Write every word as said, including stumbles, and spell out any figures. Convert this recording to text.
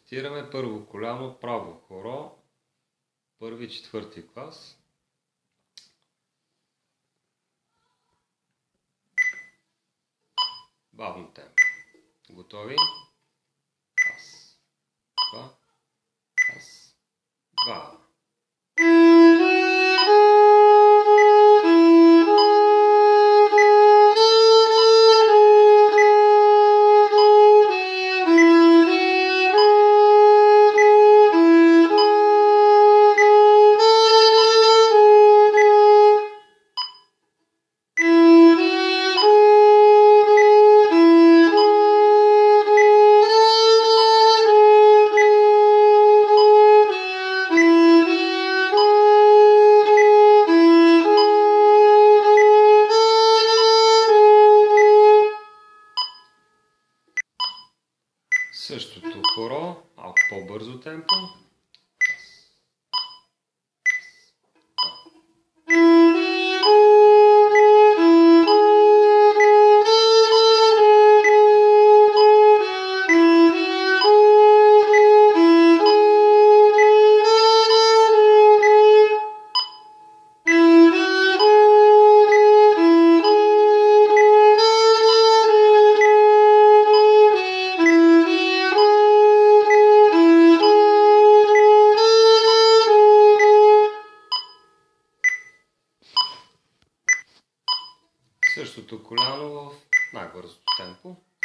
Рецитираме първо коляно, право хоро, първи, четвърти клас. Бавно темпо. Готови? Раз, два, раз, два. Същото хоро, малко по-бързо темпо. Същото коляно в най-бързото темпо.